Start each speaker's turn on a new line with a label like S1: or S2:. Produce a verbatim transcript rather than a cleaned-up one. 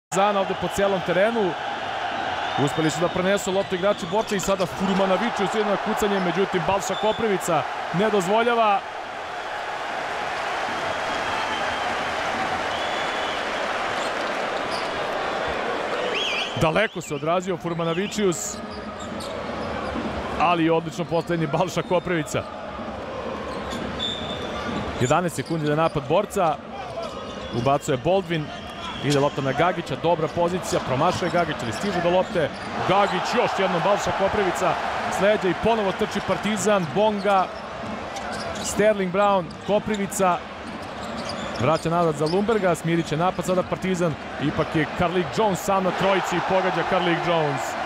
S1: Zana ovde po cijelom terenu. Uspeli su da prenesu loptu igrači Borča i sada Furmanavićius ide na kucanje, međutim Balša Koprivica ne dozvoljava. Daleko se odrazio Furmanavićius, ali odlično postavljeni Balša Koprivica. jedanaest sekundi za napad Borca. Ubacuje Boldvin. Ide lopta na Gagića, dobra pozicija, promašuje Gagić, ali stiže do lopte. Gagić, još jednom Balša Koprivica, sleđa i ponovo trči Partizan, Bonga, Sterling Brown, Koprivica, vraća nazad za Lumberga, smirit će napad sada Partizan, ipak je Carlik Jones sam na trojici i pogađa Carlik Jones.